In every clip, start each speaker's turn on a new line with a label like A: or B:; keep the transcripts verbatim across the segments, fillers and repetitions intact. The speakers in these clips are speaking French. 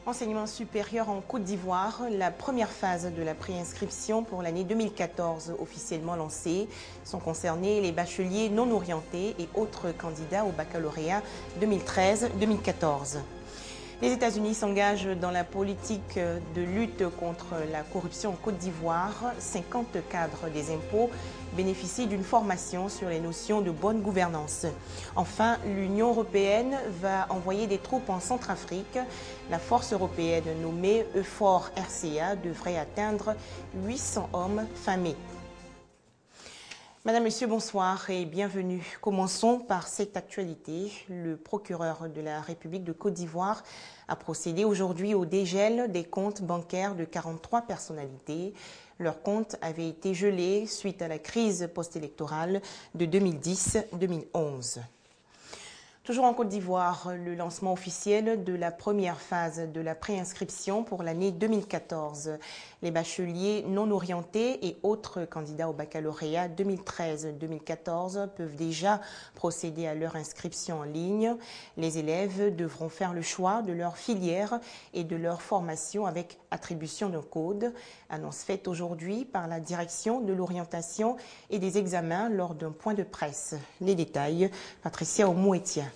A: Enseignement supérieur en Côte d'Ivoire, la première phase de la préinscription pour l'année deux mille quatorze officiellement lancée. Sont concernés les bacheliers non orientés et autres candidats au baccalauréat deux mille treize deux mille quatorze. Les États-Unis s'engagent dans la politique de lutte contre la corruption en Côte d'Ivoire. cinquante cadres des impôts bénéficient d'une formation sur les notions de bonne gouvernance. Enfin, l'Union européenne va envoyer des troupes en Centrafrique. La force européenne nommée EUFOR R C A devrait atteindre huit cents hommes fin mai. Madame, Monsieur, bonsoir et bienvenue. Commençons par cette actualité. Le procureur de la République de Côte d'Ivoire a procédé aujourd'hui au dégel des comptes bancaires de quarante-trois personnalités. Leurs comptes avaient été gelés suite à la crise post-électorale de deux mille dix deux mille onze. Toujours en Côte d'Ivoire, le lancement officiel de la première phase de la préinscription pour l'année deux mille quatorze. Les bacheliers non orientés et autres candidats au baccalauréat deux mille treize deux mille quatorze peuvent déjà procéder à leur inscription en ligne. Les élèves devront faire le choix de leur filière et de leur formation avec attribution d'un code. Annonce faite aujourd'hui par la direction de l'orientation et des examens lors d'un point de presse. Les détails, Patricia Omouetia.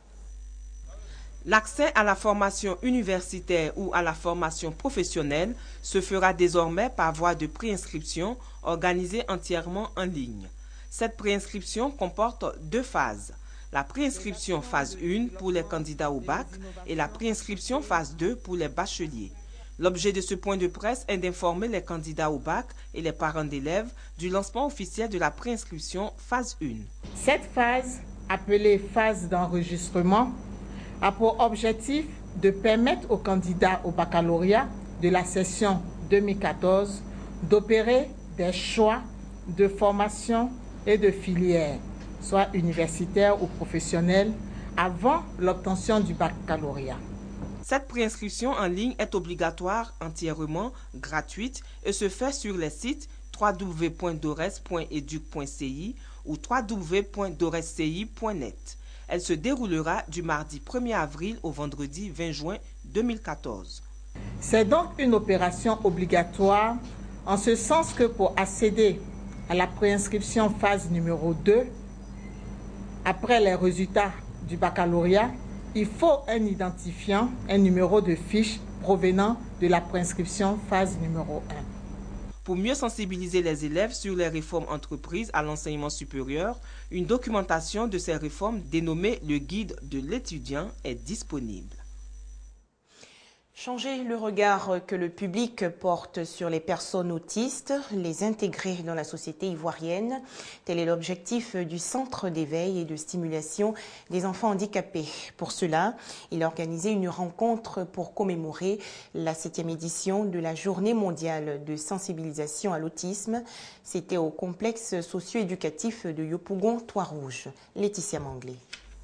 B: L'accès à la formation universitaire ou à la formation professionnelle se fera désormais par voie de préinscription organisée entièrement en ligne. Cette préinscription comporte deux phases. La préinscription phase un pour les candidats au bac et la préinscription phase deux pour les bacheliers. L'objet de ce point de presse est d'informer les candidats au bac et les parents d'élèves du lancement officiel de la préinscription phase un.
C: Cette phase, appelée phase d'enregistrement, a pour objectif de permettre aux candidats au baccalauréat de la session deux mille quatorze d'opérer des choix de formation et de filière, soit universitaires ou professionnels, avant l'obtention du baccalauréat.
B: Cette préinscription en ligne est obligatoire, entièrement gratuite et se fait sur les sites w w w point dores point educ point c i ou w w w point doresci point net. Elle se déroulera du mardi premier avril au vendredi vingt juin deux mille quatorze.
C: C'est donc une opération obligatoire en ce sens que pour accéder à la préinscription phase numéro deux, après les résultats du baccalauréat, il faut un identifiant, un numéro de fiche provenant de la préinscription phase numéro un.
B: Pour mieux sensibiliser les élèves sur les réformes entreprises à l'enseignement supérieur, une documentation de ces réformes dénommée le guide de l'étudiant est disponible.
A: Changer le regard que le public porte sur les personnes autistes, les intégrer dans la société ivoirienne, tel est l'objectif du Centre d'éveil et de stimulation des enfants handicapés. Pour cela, il a organisé une rencontre pour commémorer la septième édition de la Journée mondiale de sensibilisation à l'autisme. C'était au complexe socio-éducatif de Yopougon, Trois-Rouges. Laetitia Manglé.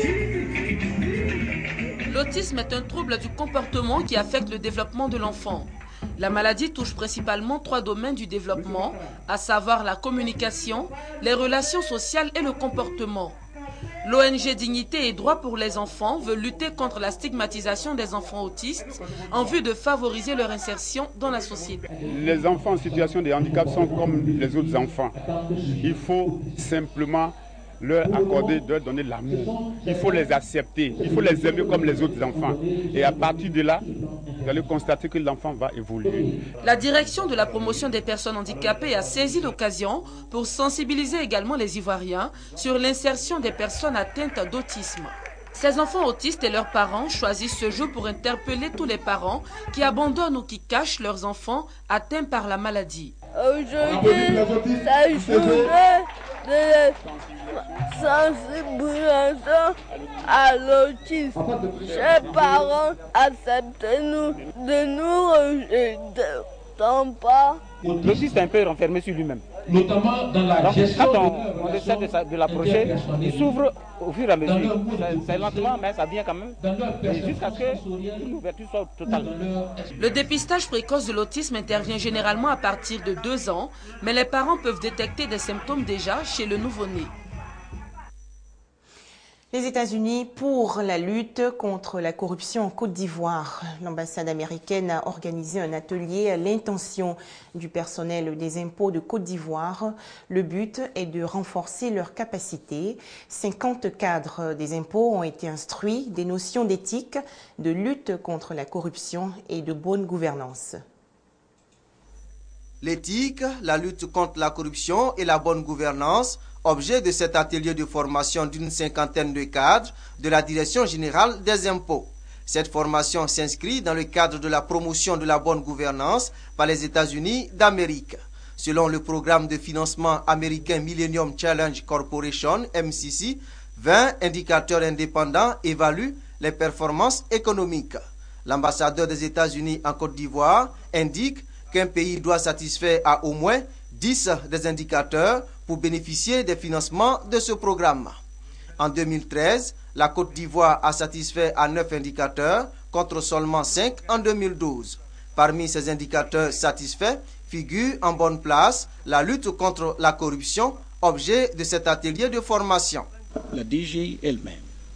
D: L'autisme est un trouble du comportement qui affecte le développement de l'enfant. La maladie touche principalement trois domaines du développement, à savoir la communication, les relations sociales et le comportement. L'O N G Dignité et Droits pour les enfants veut lutter contre la stigmatisation des enfants autistes en vue de favoriser leur insertion dans la société.
E: Les enfants en situation de handicap sont comme les autres enfants. Il faut simplement leur accorder, leur donner l'amour. Il faut les accepter, il faut les aimer comme les autres enfants. Et à partir de là, vous allez constater que l'enfant va évoluer.
D: La direction de la promotion des personnes handicapées a saisi l'occasion pour sensibiliser également les Ivoiriens sur l'insertion des personnes atteintes d'autisme. Ces enfants autistes et leurs parents choisissent ce jeu pour interpeller tous les parents qui abandonnent ou qui cachent leurs enfants atteints par la maladie.
F: Aujourd'hui, c'est une journée de sensibilisation à l'autisme. Chers parents, acceptez-nous de nous rejeter. Pas.
G: L'autisme est un peu renfermé sur lui-même.
H: Notamment dans la
G: Donc,
H: gestion
G: quand on, on essaie de, de l'approcher, il s'ouvre au fur et à mesure. C'est lentement, mais ça vient quand même, jusqu'à ce que l'ouverture soit totale.
D: Le dépistage précoce de l'autisme intervient généralement à partir de deux ans, mais les parents peuvent détecter des symptômes déjà chez le nouveau-né.
A: Les États-Unis pour la lutte contre la corruption en Côte d'Ivoire. L'ambassade américaine a organisé un atelier à l'intention du personnel des impôts de Côte d'Ivoire. Le but est de renforcer leurs capacités. cinquante cadres des impôts ont été instruits des notions d'éthique, de lutte contre la corruption et de bonne gouvernance.
H: L'éthique, la lutte contre la corruption et la bonne gouvernance, objet de cet atelier de formation d'une cinquantaine de cadres de la Direction générale des impôts. Cette formation s'inscrit dans le cadre de la promotion de la bonne gouvernance par les États-Unis d'Amérique. Selon le programme de financement américain Millennium Challenge Corporation, M C C, vingt indicateurs indépendants évaluent les performances économiques. L'ambassadeur des États-Unis en Côte d'Ivoire indique qu'un pays doit satisfaire à au moins dix des indicateurs pour bénéficier des financements de ce programme. En deux mille treize, la Côte d'Ivoire a satisfait à neuf indicateurs contre seulement cinq en deux mille douze. Parmi ces indicateurs satisfaits figure en bonne place la lutte contre la corruption, objet de cet atelier de formation.
I: La D G elle-même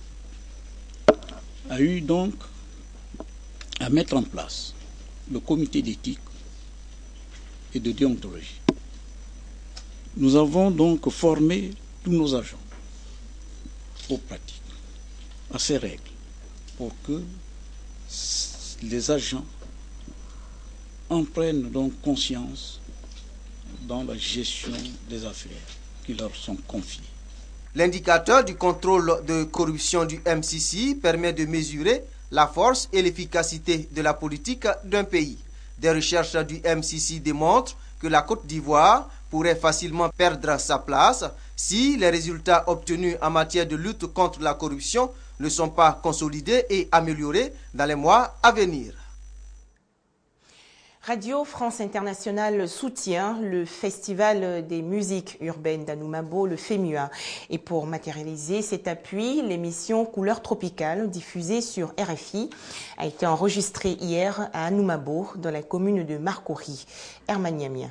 I: a eu donc à mettre en place le comité d'éthique et de déontologie. Nous avons donc formé tous nos agents aux pratiques, à ces règles, pour que les agents en prennent donc conscience dans la gestion des affaires qui leur sont confiées.
H: L'indicateur du contrôle de corruption du M C C permet de mesurer la force et l'efficacité de la politique d'un pays. Des recherches du M C C démontrent que la Côte d'Ivoire pourrait facilement perdre sa place si les résultats obtenus en matière de lutte contre la corruption ne sont pas consolidés et améliorés dans les mois à venir.
A: Radio France Internationale soutient le Festival des musiques urbaines d'Anoumabo, le FEMUA. Et pour matérialiser cet appui, l'émission Couleurs tropicales, diffusée sur R F I, a été enregistrée hier à Anoumabo, dans la commune de Marcory. Herman Yamia.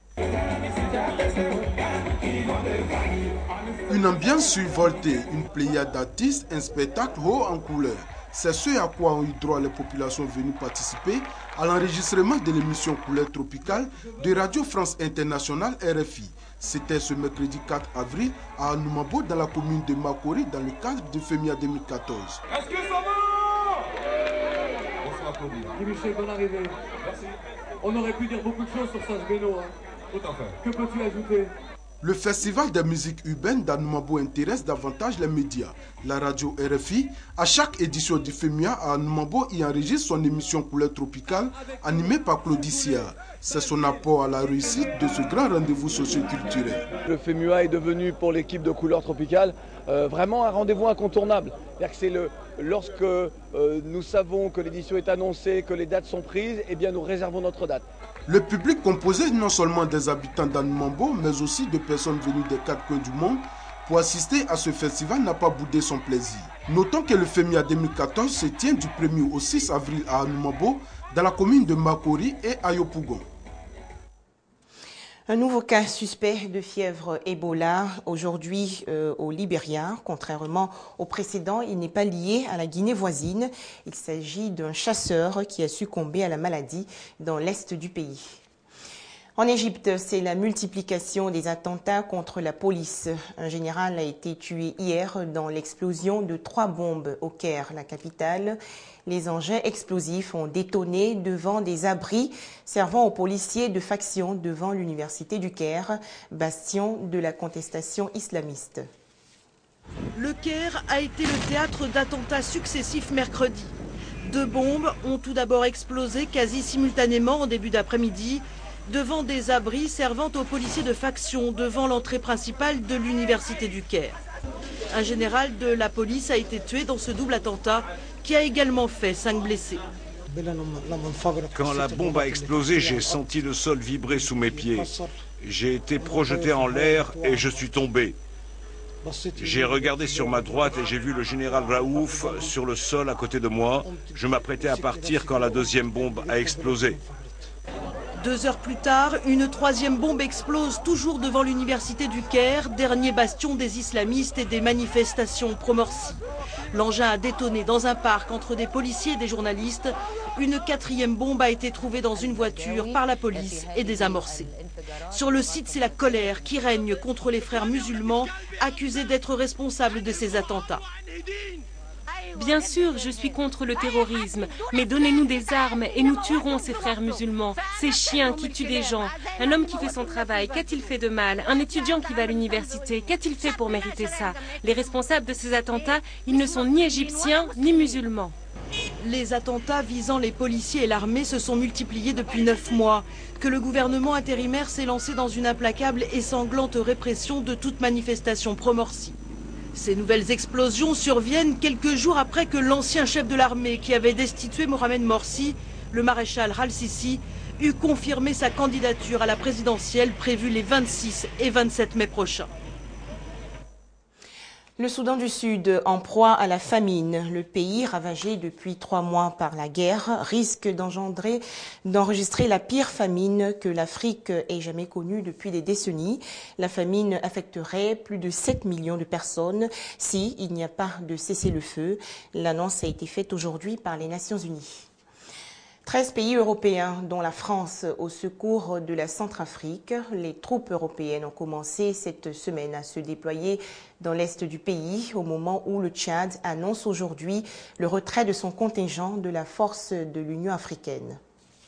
J: Une ambiance survoltée, une pléiade d'artistes, un spectacle haut en couleurs. C'est ce à quoi ont eu droit les populations venues participer à l'enregistrement de l'émission Couleurs tropicales de Radio France Internationale R F I. C'était ce mercredi quatre avril à Anoumabo, dans la commune de Marcory, dans le cadre de FEMUA deux mille quatorze.
K: Est-ce que ça va? Bonsoir Claudie. Michel, bonne arrivée. Merci. On aurait pu dire beaucoup de choses sur Sage Beno. Hein. Tout à fait. Que peux-tu ajouter?
J: Le festival des musiques urbaines d'Anoumabo intéresse davantage les médias. La radio R F I, à chaque édition du FEMUA à Anoumabo, y enregistre son émission Couleurs tropicales, animée par Claudie Siard. C'est son apport à la réussite de ce grand rendez-vous socio-culturel.
L: Le FEMUA est devenu pour l'équipe de Couleurs tropicales euh, vraiment un rendez-vous incontournable. C'est le, lorsque euh, nous savons que l'édition est annoncée, que les dates sont prises, eh bien nous réservons notre date.
J: Le public composé non seulement des habitants d'Anoumabo, mais aussi de personnes venues des quatre coins du monde pour assister à ce festival n'a pas boudé son plaisir. Notons que le FEMUA deux mille quatorze se tient du premier au six avril à Anoumabo, dans la commune de Marcory et à Yopougon.
A: Un nouveau cas suspect de fièvre Ebola aujourd'hui euh, au Libéria. Contrairement au précédent, il n'est pas lié à la Guinée voisine. Il s'agit d'un chasseur qui a succombé à la maladie dans l'est du pays. En Égypte, c'est la multiplication des attentats contre la police. Un général a été tué hier dans l'explosion de trois bombes au Caire, la capitale. Les engins explosifs ont détonné devant des abris servant aux policiers de faction devant l'université du Caire, bastion de la contestation islamiste.
M: Le Caire a été le théâtre d'attentats successifs mercredi. Deux bombes ont tout d'abord explosé quasi simultanément en début d'après-midi devant des abris servant aux policiers de faction devant l'entrée principale de l'université du Caire. Un général de la police a été tué dans ce double attentat qui a également fait cinq blessés.
N: Quand la bombe a explosé, j'ai senti le sol vibrer sous mes pieds. J'ai été projeté en l'air et je suis tombé. J'ai regardé sur ma droite et j'ai vu le général Raouf sur le sol à côté de moi. Je m'apprêtais à partir quand la deuxième bombe a explosé.
M: Deux heures plus tard, une troisième bombe explose toujours devant l'université du Caire, dernier bastion des islamistes et des manifestations pro-Morsi. L'engin a détonné dans un parc entre des policiers et des journalistes. Une quatrième bombe a été trouvée dans une voiture par la police et désamorcée. Sur le site, c'est la colère qui règne contre les frères musulmans accusés d'être responsables de ces attentats.
O: Bien sûr, je suis contre le terrorisme, mais donnez-nous des armes et nous tuerons ces frères musulmans, ces chiens qui tuent des gens. Un homme qui fait son travail, qu'a-t-il fait de mal? Un étudiant qui va à l'université, qu'a-t-il fait pour mériter ça? Les responsables de ces attentats, ils ne sont ni égyptiens ni musulmans.
M: Les attentats visant les policiers et l'armée se sont multipliés depuis neuf mois. Que le gouvernement intérimaire s'est lancé dans une implacable et sanglante répression de toute manifestation pro-Morsi. Ces nouvelles explosions surviennent quelques jours après que l'ancien chef de l'armée qui avait destitué Mohamed Morsi, le maréchal Al-Sisi, eut confirmé sa candidature à la présidentielle prévue les vingt-six et vingt-sept mai prochains.
A: Le Soudan du Sud, en proie à la famine, le pays ravagé depuis trois mois par la guerre, risque d'engendrer, d'enregistrer la pire famine que l'Afrique ait jamais connue depuis des décennies. La famine affecterait plus de sept millions de personnes si il n'y a pas de cessez-le-feu. L'annonce a été faite aujourd'hui par les Nations Unies. treize pays européens, dont la France, au secours de la Centrafrique. Les troupes européennes ont commencé cette semaine à se déployer dans l'est du pays, au moment où le Tchad annonce aujourd'hui le retrait de son contingent de la force de l'Union africaine.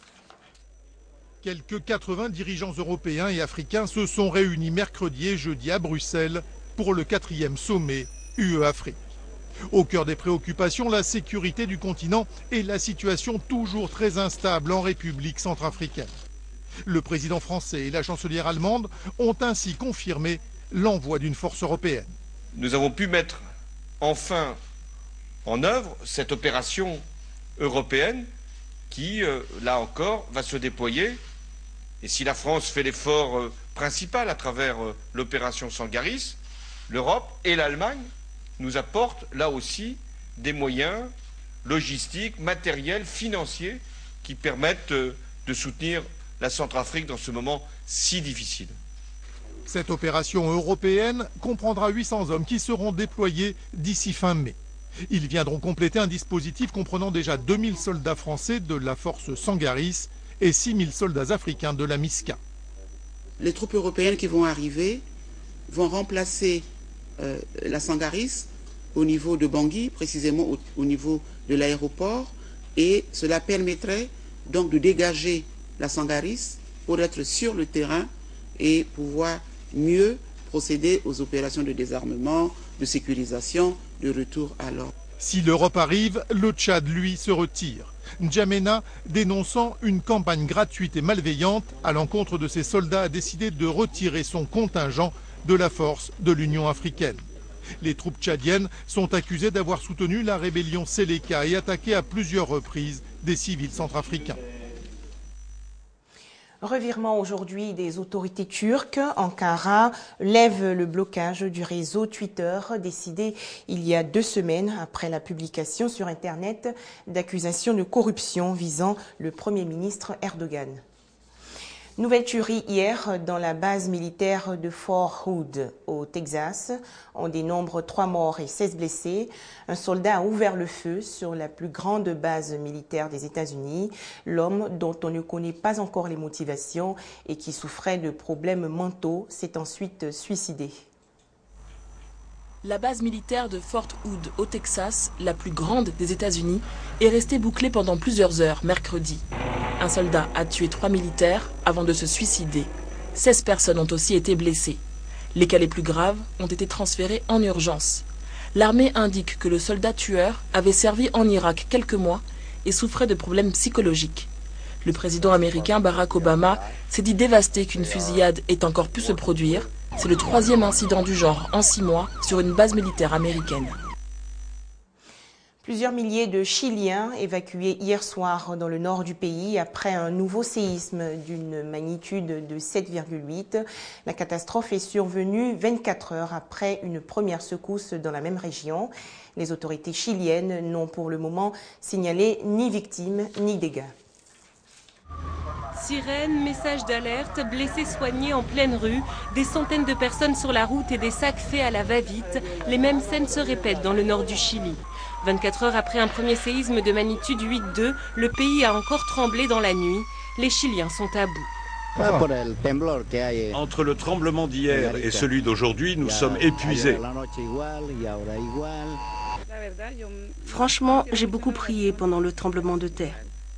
P: Quelques quatre-vingts dirigeants européens et africains se sont réunis mercredi et jeudi à Bruxelles pour le quatrième sommet U E-Afrique. Au cœur des préoccupations, la sécurité du continent et la situation toujours très instable en République centrafricaine. Le président français et la chancelière allemande ont ainsi confirmé l'envoi d'une force européenne.
N: Nous avons pu mettre enfin en œuvre cette opération européenne qui, euh, là encore, va se déployer. Et si la France fait l'effort euh, principal à travers euh, l'opération Sangaris, l'Europe et l'Allemagne nous apportent là aussi des moyens logistiques, matériels, financiers qui permettent euh, de soutenir la Centrafrique dans ce moment si difficile.
P: Cette opération européenne comprendra huit cents hommes qui seront déployés d'ici fin mai. Ils viendront compléter un dispositif comprenant déjà deux mille soldats français de la force Sangaris et six mille soldats africains de la MISCA.
Q: Les troupes européennes qui vont arriver vont remplacer euh, la Sangaris au niveau de Bangui, précisément au, au niveau de l'aéroport, et cela permettrait donc de dégager la Sangaris pour être sur le terrain et pouvoir mieux procéder aux opérations de désarmement, de sécurisation, de retour à l'ordre.
P: Si l'Europe arrive, le Tchad, lui, se retire. N'Djamena, dénonçant une campagne gratuite et malveillante à l'encontre de ses soldats, a décidé de retirer son contingent de la force de l'Union africaine. Les troupes tchadiennes sont accusées d'avoir soutenu la rébellion Séléka et attaqué à plusieurs reprises des civils centrafricains.
A: Revirement aujourd'hui des autorités turques. Ankara lève le blocage du réseau Twitter décidé il y a deux semaines après la publication sur Internet d'accusations de corruption visant le Premier ministre Erdogan. Nouvelle tuerie hier dans la base militaire de Fort Hood au Texas. On dénombre trois morts et seize blessés. Un soldat a ouvert le feu sur la plus grande base militaire des États-Unis. L'homme, dont on ne connaît pas encore les motivations et qui souffrait de problèmes mentaux, s'est ensuite suicidé.
D: La base militaire de Fort Hood au Texas, la plus grande des États-Unis, est restée bouclée pendant plusieurs heures mercredi. Un soldat a tué trois militaires avant de se suicider. seize personnes ont aussi été blessées. Les cas les plus graves ont été transférés en urgence. L'armée indique que le soldat tueur avait servi en Irak quelques mois et souffrait de problèmes psychologiques. Le président américain Barack Obama s'est dit dévasté qu'une fusillade ait encore pu se produire. C'est le troisième incident du genre en six mois sur une base militaire américaine.
A: Plusieurs milliers de Chiliens évacués hier soir dans le nord du pays après un nouveau séisme d'une magnitude de sept virgule huit. La catastrophe est survenue vingt-quatre heures après une première secousse dans la même région. Les autorités chiliennes n'ont pour le moment signalé ni victimes ni dégâts.
O: Sirènes, messages d'alerte, blessés soignés en pleine rue, des centaines de personnes sur la route et des sacs faits à la va-vite. Les mêmes scènes se répètent dans le nord du Chili. vingt-quatre heures après un premier séisme de magnitude huit virgule deux, le pays a encore tremblé dans la nuit. Les Chiliens sont à bout.
N: Entre le tremblement d'hier et celui d'aujourd'hui, nous sommes épuisés.
R: Franchement, j'ai beaucoup prié pendant le tremblement de terre.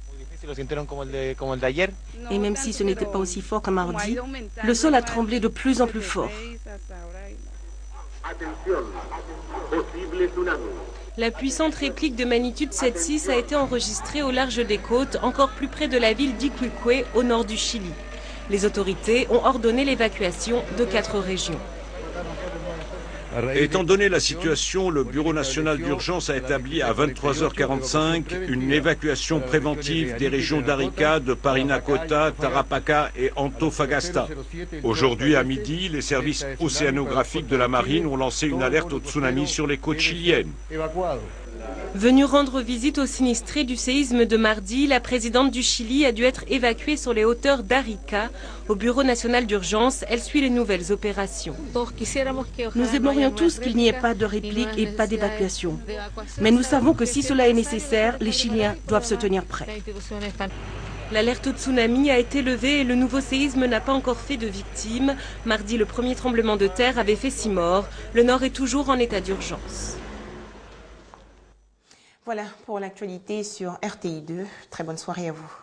R: Et même si ce n'était pas aussi fort qu'un mardi, le sol a tremblé de plus en plus fort.
O: La puissante réplique de magnitude sept virgule six a été enregistrée au large des côtes, encore plus près de la ville d'Iquique, au nord du Chili. Les autorités ont ordonné l'évacuation de quatre régions.
N: Étant donné la situation, le Bureau national d'urgence a établi à vingt-trois heures quarante-cinq une évacuation préventive des régions d'Arica, de Parinacota, Tarapacá et Antofagasta. Aujourd'hui à midi, les services océanographiques de la marine ont lancé une alerte au tsunami sur les côtes chiliennes.
O: Venue rendre visite aux sinistrés du séisme de mardi, la présidente du Chili a dû être évacuée sur les hauteurs d'Arica. Au Bureau national d'urgence, elle suit les nouvelles opérations.
R: Nous aimerions tous qu'il n'y ait pas de réplique et pas d'évacuation. Mais nous savons que si cela est nécessaire, les Chiliens doivent se tenir prêts.
O: L'alerte au tsunami a été levée et le nouveau séisme n'a pas encore fait de victimes. Mardi, le premier tremblement de terre avait fait six morts. Le nord est toujours en état d'urgence.
A: Voilà pour l'actualité sur R T I deux. Très bonne soirée à vous.